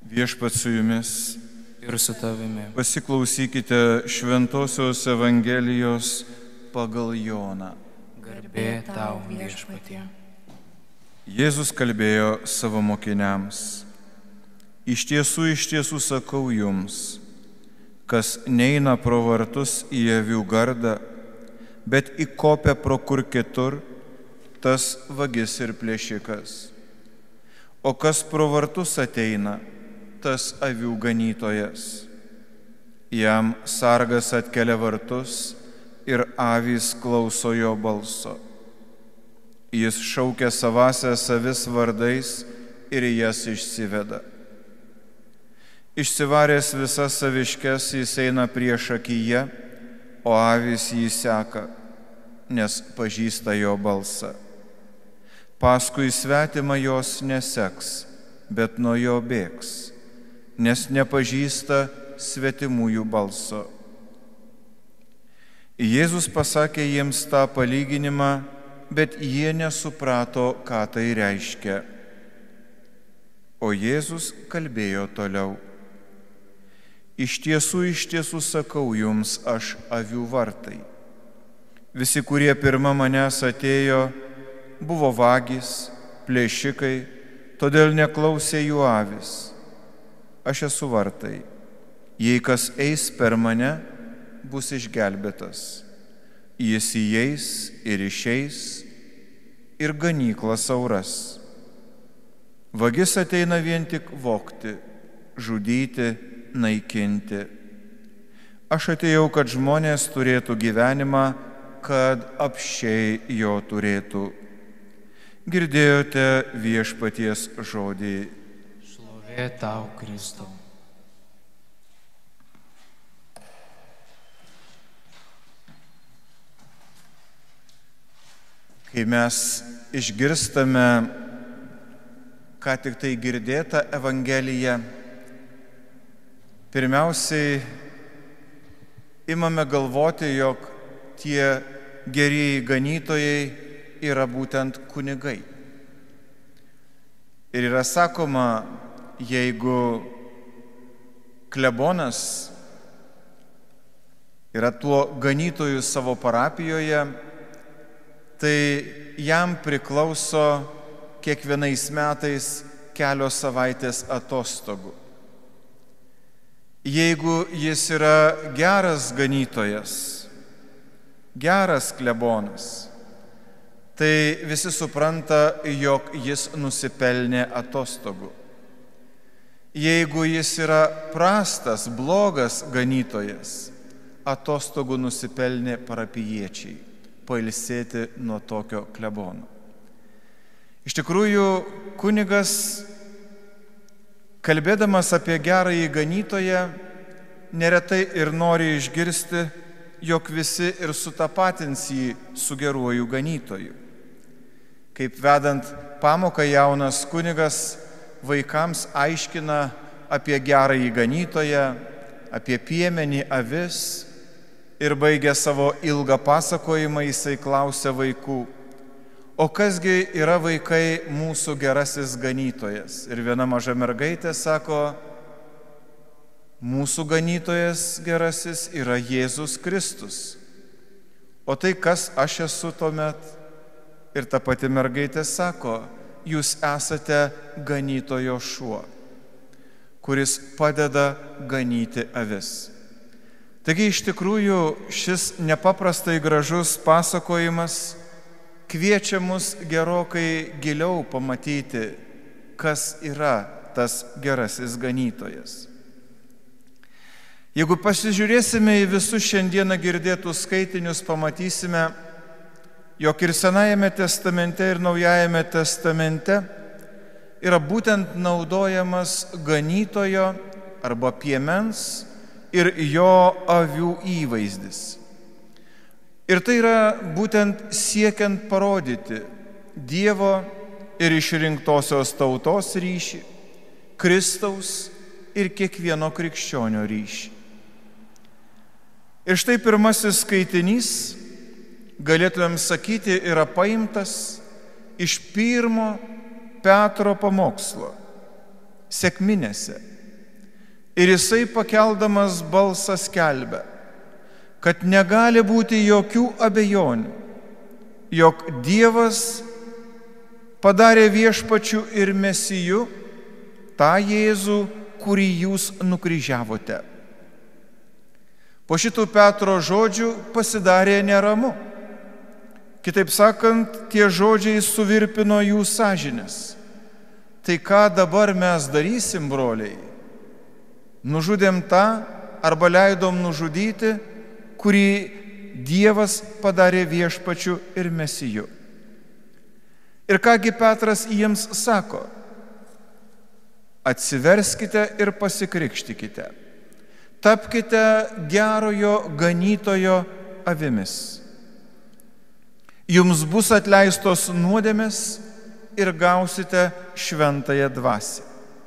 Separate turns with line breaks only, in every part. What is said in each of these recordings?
Viešpats su jumis.
Ir su tavimi.
Pasiklausykite Šventosios Evangelijos pagal Joną.
Garbė tau, Viešpatie.
Jėzus kalbėjo savo mokiniams: iš tiesų sakau jums, kas neina pro vartus į avių gardą, bet įkopia pro kur kitur, tas vagis ir plėšikas. O kas pro vartus ateina, tas avių ganytojas. Jam sargas atkelia vartus ir avys klauso jo balso. Jis šaukia savąsias avis vardais ir jas išsiveda. Išsivaręs visas aviškes jis eina priešakyje, o avys jį seka, nes pažįsta jo balsą. Paskui svetimą jos neseks, bet nuo jo bėgs, nes nepažįsta svetimųjų balso. Jėzus pasakė jiems tą palyginimą, bet jie nesuprato, ką tai reiškia. O Jėzus kalbėjo toliau: iš tiesų sakau jums, aš avių vartai. Visi, kurie pirma manęs atėjo, buvo vagys, plėšikai, todėl neklausė jų avys. Aš esu vartai. Jei kas eis per mane, bus išgelbėtas. Jis įeis ir išeis ir ganyklą sauras. Vagis ateina vien tik vogti, žudyti, naikinti. Aš atėjau, kad žmonės turėtų gyvenimą, kad apsčiai jo turėtų. Girdėjote Viešpaties žodį.
Šlovė tau, Kristau.
Kai mes išgirstame ką tik tai girdėtą Evangeliją, pirmiausiai imame galvoti, jog tie gerieji ganytojai yra būtent kunigai. Ir yra sakoma, jeigu klebonas yra tuo ganytoju savo parapijoje, tai jam priklauso kiekvienais metais kelios savaitės atostogų. Jeigu jis yra geras ganytojas, geras klebonas, tai visi supranta, jog jis nusipelnė atostogų. Jeigu jis yra prastas, blogas ganytojas, atostogų nusipelnė parapijiečiai, pailsėti nuo tokio klebono. Iš tikrųjų, kunigas, kalbėdamas apie gerąjį ganytoją, neretai ir nori išgirsti, jog visi ir sutapatins jį su geruoju ganytoju. Kaip vedant pamoką jaunas kunigas vaikams aiškina apie gerąjį ganytoją, apie piemenį, avis, ir baigė savo ilgą pasakojimą, jisai klausia vaikų: o kasgi yra, vaikai, mūsų gerasis ganytojas? Ir viena maža mergaitė sako: mūsų ganytojas gerasis yra Jėzus Kristus. O tai kas aš esu tuomet? Ir ta pati mergaitė sako: jūs esate ganytojo šuo, kuris padeda ganyti avis. Taigi iš tikrųjų šis nepaprastai gražus pasakojimas kviečia mus gerokai giliau pamatyti, kas yra tas gerasis ganytojas. Jeigu pasižiūrėsime į visus šiandieną girdėtus skaitinius, pamatysime, jog ir Senajame testamente, ir Naujajame testamente yra būtent naudojamas ganytojo arba piemens ir jo avių įvaizdis. Ir tai yra būtent siekiant parodyti Dievo ir išrinktosios tautos ryšį, Kristaus ir kiekvieno krikščionio ryšį. Ir štai pirmasis skaitinys, galėtumėm sakyti, yra paimtas iš 1 Petro pamokslo, sekminėse. Ir jisai pakeldamas balsą skelbia, kad negali būti jokių abejonių, jog Dievas padarė viešpačiu ir Mesiju tą Jėzų, kurį jūs nukryžiavote. Po šitų Petro žodžių pasidarė neramu. Kitaip sakant, tie žodžiai suvirpino jų sąžines. Tai ką dabar mes darysim, broliai? Nužudėm tą arba leidom nužudyti, kurį Dievas padarė viešpačiu ir Mesiju. Ir kągi Petras jiems sako? Atsiverskite ir pasikrikštykite. Tapkite gerojo ganytojo avimis. Jums bus atleistos nuodėmės ir gausite šventąją dvasią.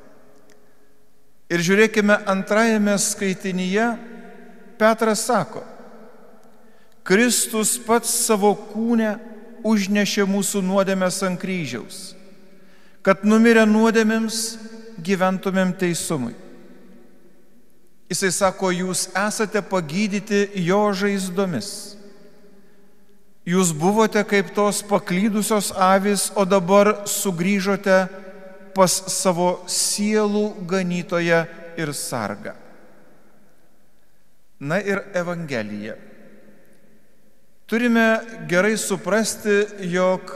Ir žiūrėkime, antrajame skaitinyje Petras sako, Kristus pats savo kūne užnešė mūsų nuodėmės ant kryžiaus, kad numirę nuodėmėms gyventumėm teisumui. Jisai sako, jūs esate pagydyti jo žaizdomis. Jūs buvote kaip tos paklydusios avys, o dabar sugrįžote pas savo sielų ganytoją ir sargą. Na ir Evangelija. Turime gerai suprasti, jog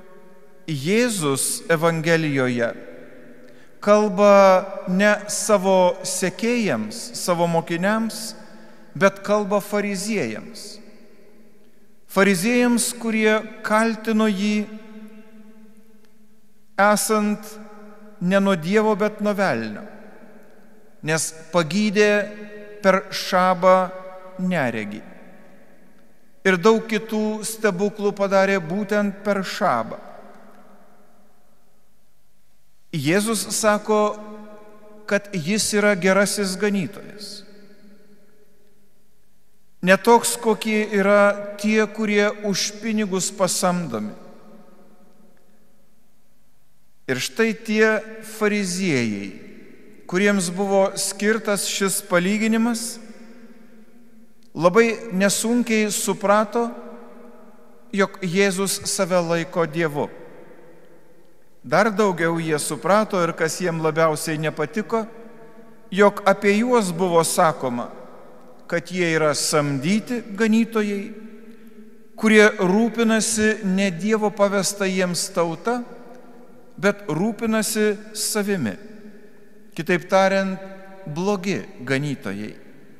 Jėzus Evangelijoje kalba ne savo sekėjams, savo mokiniams, bet kalba fariziejams. Fariziejams, kurie kaltino jį esant ne nuo Dievo, bet nuo velnio, nes pagydė per šabą neregį. Ir daug kitų stebuklų padarė būtent per šabą. Jėzus sako, kad jis yra gerasis ganytojas. Ne toks, kokie yra tie, kurie už pinigus pasamdomi. Ir štai tie fariziejai, kuriems buvo skirtas šis palyginimas, labai nesunkiai suprato, jog Jėzus save laiko Dievu. Dar daugiau jie suprato ir kas jiem labiausiai nepatiko, jog apie juos buvo sakoma, kad jie yra samdyti ganytojai, kurie rūpinasi ne Dievo pavesta jiems tauta, bet rūpinasi savimi. Kitaip tariant, blogi ganytojai.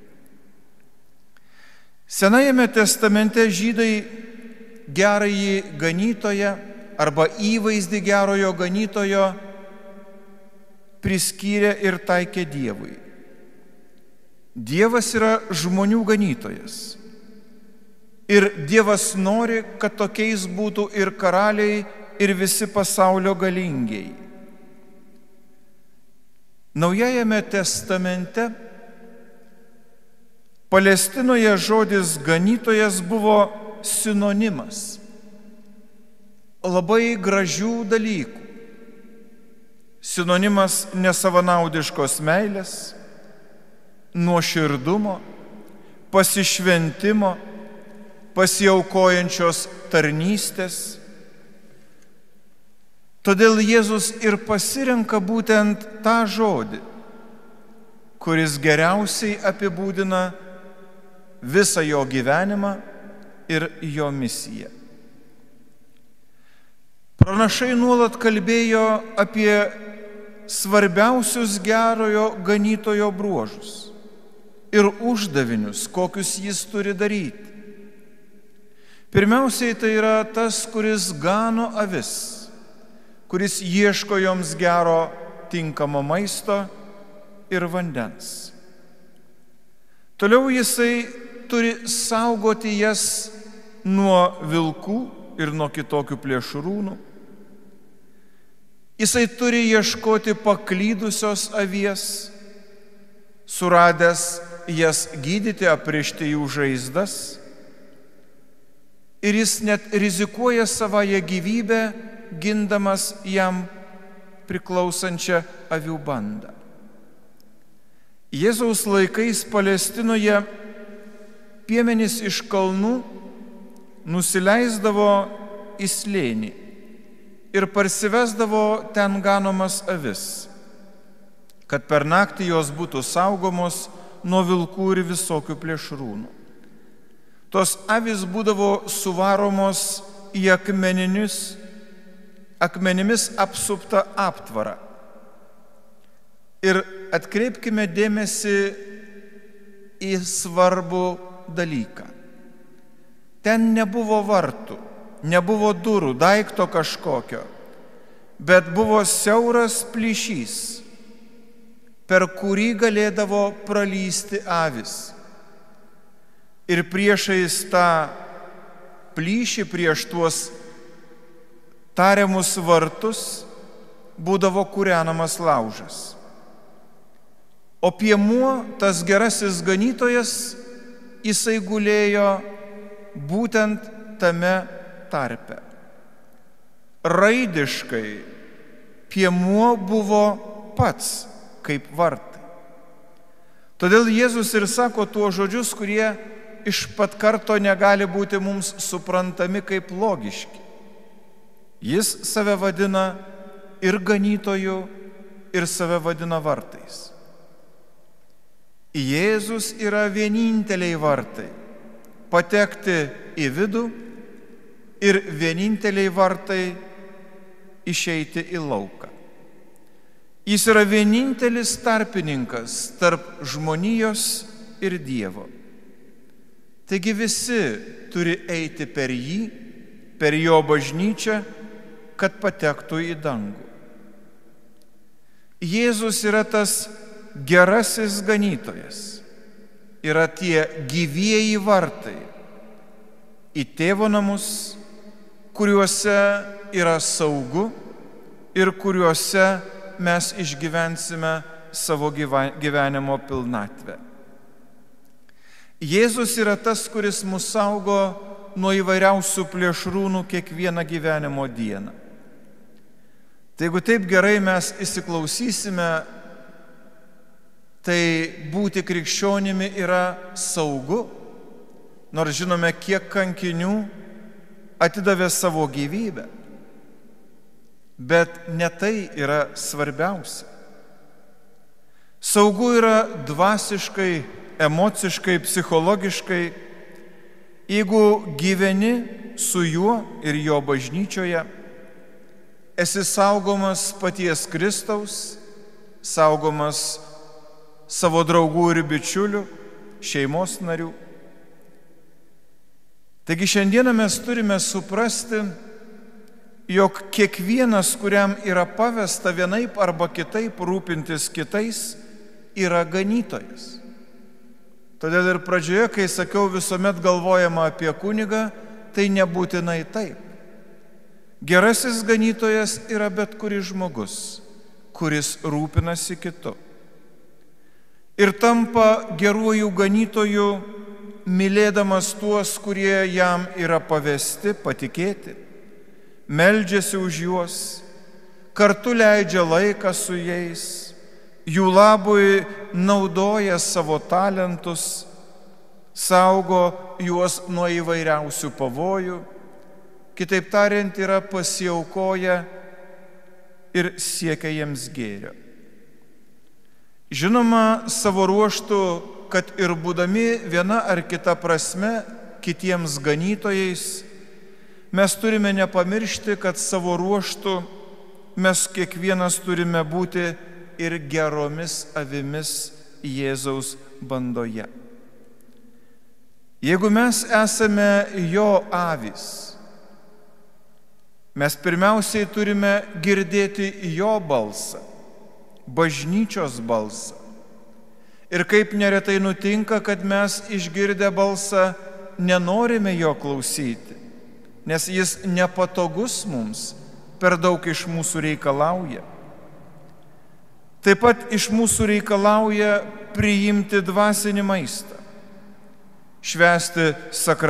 Senajame testamente žydai gerąjį ganytoją arba įvaizdį gerojo ganytojo priskyrė ir taikė Dievui. Dievas yra žmonių ganytojas. Ir Dievas nori, kad tokiais būtų ir karaliai, ir visi pasaulio galingiai. Naujajame testamente Palestinoje žodis ganytojas buvo sinonimas labai gražių dalykų. Sinonimas nesavanaudiškos meilės, nuoširdumo, pasišventimo, pasiaukojančios tarnystės. Todėl Jėzus ir pasirenka būtent tą žodį, kuris geriausiai apibūdina visą jo gyvenimą ir jo misiją. Pranašai nuolat kalbėjo apie svarbiausius gerojo ganytojo bruožus ir uždavinius, kokius jis turi daryti. Pirmiausiai tai yra tas, kuris gano avis, kuris ieško joms gero tinkamo maisto ir vandens. Toliau jisai turi saugoti jas nuo vilkų ir nuo kitokių plėšrūnų. Jisai turi ieškoti paklydusios avies, suradęs jas gydyti, aprišti jų žaizdas. Ir jis net rizikuoja savąją gyvybę, gindamas jam priklausančią avių bandą. Jėzaus laikais Palestinoje piemenys iš kalnų nusileisdavo į slėnį ir parsivesdavo ten ganomas avis, kad per naktį jos būtų saugomos nuo vilkų ir visokių plėšrūnų. Tos avys būdavo suvaromos į akmenimis apsuptą aptvarą. Ir atkreipkime dėmesį į svarbų dalyką. Ten nebuvo vartų, nebuvo durų, daikto kažkokio, bet buvo siauras plyšys, per kurį galėdavo pralysti avis. Ir priešais tą plyšį, prieš tuos tariamus vartus, būdavo kūrenamas laužas. O piemuo, tas gerasis ganytojas, jisai gulėjo būtent tame tarpe. Raidiškai piemuo buvo pats kaip vartai. Todėl Jėzus ir sako tuos žodžius, kurie iš pat karto negali būti mums suprantami kaip logiški. Jis save vadina ir ganytoju, ir save vadina vartais. Jėzus yra vieninteliai vartai patekti į vidų ir vieninteliai vartai išeiti į lauką. Jis yra vienintelis tarpininkas tarp žmonijos ir Dievo. Taigi visi turi eiti per jį, per jo bažnyčią, kad patektų į dangų. Jėzus yra tas gerasis ganytojas, yra tie gyvieji vartai į tėvo namus, kuriuose yra saugu ir kuriuose mes išgyvensime savo gyvenimo pilnatvę. Jėzus yra tas, kuris mus saugo nuo įvairiausių plėšrūnų kiekvieną gyvenimo dieną. Tai jeigu taip gerai mes įsiklausysime, tai būti krikščionimi yra saugu, nors žinome, kiek kankinių atidavė savo gyvybę. Bet ne tai yra svarbiausia. Saugu yra dvasiškai, emociškai, psichologiškai, jeigu gyveni su juo ir jo bažnyčioje, esi saugomas paties Kristaus, saugomas savo draugų ir bičiulių, šeimos narių. Taigi šiandieną mes turime suprasti, jog kiekvienas, kuriam yra pavesta vienaip arba kitaip rūpintis kitais, yra ganytojas. Todėl ir pradžioje, kai sakiau, visuomet galvojama apie kunigą, tai nebūtinai taip. Gerasis ganytojas yra bet kuris žmogus, kuris rūpinasi kitu. Ir tampa geruoju ganytoju, mylėdamas tuos, kurie jam yra pavesti patikėti, meldžiasi už juos, kartu leidžia laiką su jais, jų labui naudoja savo talentus, saugo juos nuo įvairiausių pavojų, kitaip tariant, yra pasiaukoję ir siekia jiems gėrio. Žinoma, savo ruožtu, kad ir būdami viena ar kita prasme kitiems ganytojais, mes turime nepamiršti, kad savo ruožtu mes kiekvienas turime būti ir geromis avimis Jėzaus bandoje. Jeigu mes esame jo avys, mes pirmiausiai turime girdėti jo balsą, bažnyčios balsą. Ir kaip neretai nutinka, kad mes išgirdę balsą nenorime jo klausyti, nes jis nepatogus mums, per daug iš mūsų reikalauja. Taip pat iš mūsų reikalauja priimti dvasinį maistą, švęsti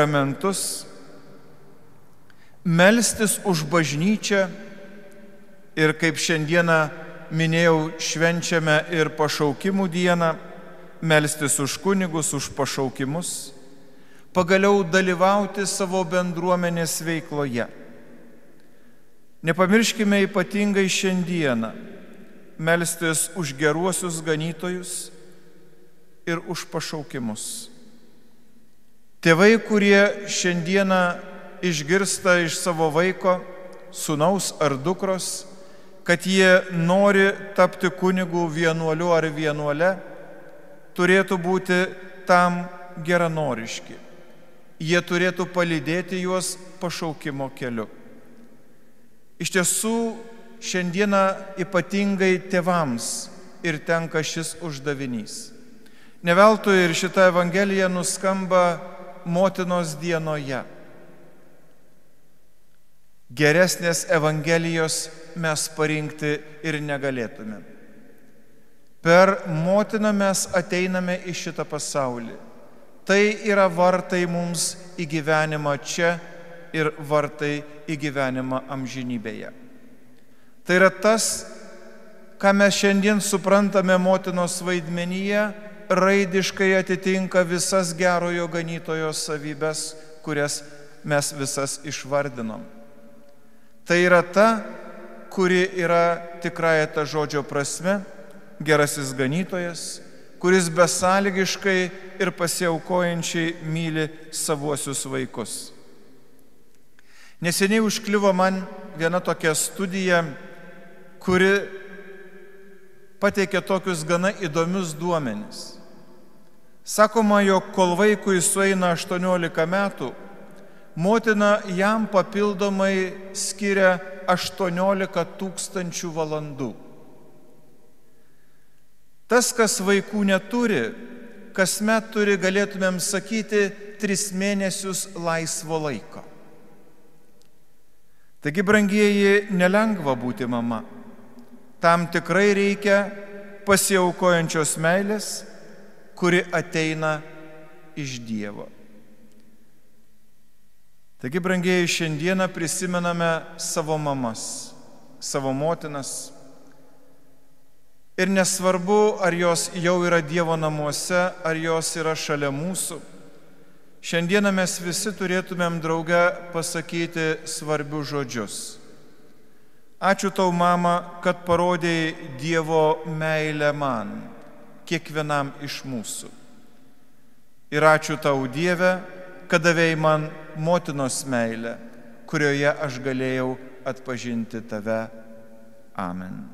sakramentus, melstis už bažnyčią, Ir kaip šiandieną minėjau, švenčiame ir pašaukimų dieną, melstis už kunigus, už pašaukimus, pagaliau dalyvauti savo bendruomenės veikloje. Nepamirškime ypatingai šiandieną melstis už geruosius ganytojus ir už pašaukimus. Tėvai, kurie šiandieną išgirsta iš savo vaiko, sūnaus ar dukros, kad jie nori tapti kunigu, vienuoliu ar vienuole, turėtų būti tam geranoriški. Jie turėtų palydėti juos pašaukimo keliu. Iš tiesų, šiandieną ypatingai tėvams ir tenka šis uždavinys. Ne veltui ir šita Evangelija nuskamba motinos dienoje. Geresnės Evangelijos mes parinkti ir negalėtume. Per motiną mes ateiname į šitą pasaulį. Tai yra vartai mums į gyvenimą čia ir vartai į gyvenimą amžinybėje. Tai yra tas, ką mes šiandien suprantame motinos vaidmenyje, raidiškai atitinka visas gerojo ganytojo savybes, kurias mes visas išvardinom. Tai yra ta, kuri yra tikrąja ta žodžio prasme, gerasis ganytojas, kuris besąlygiškai ir pasiaukojančiai myli savuosius vaikus. Neseniai užkliuvo man viena tokia studija, kuri pateikė tokius gana įdomius duomenis. Sakoma, jog kol vaikui sueina 18 metų, motina jam papildomai skiria 18 000 valandų. Tas, kas vaikų neturi, kasmet turi, galėtumėm sakyti, 3 mėnesius laisvo laiko. Taigi, brangieji, nelengva būti mama. Tam tikrai reikia pasiaukojančios meilės, kuri ateina iš Dievo. Taigi, brangieji, šiandieną prisimename savo mamas, savo motinas. Ir nesvarbu, ar jos jau yra Dievo namuose, ar jos yra šalia mūsų. Šiandieną mes visi turėtumėm drauge pasakyti svarbius žodžius. Ačiū tau, mama, kad parodėjai Dievo meilę man, kiekvienam iš mūsų. Ir ačiū tau, Dieve, kad davėjai man motinos meilę, kurioje aš galėjau atpažinti tave. Amen.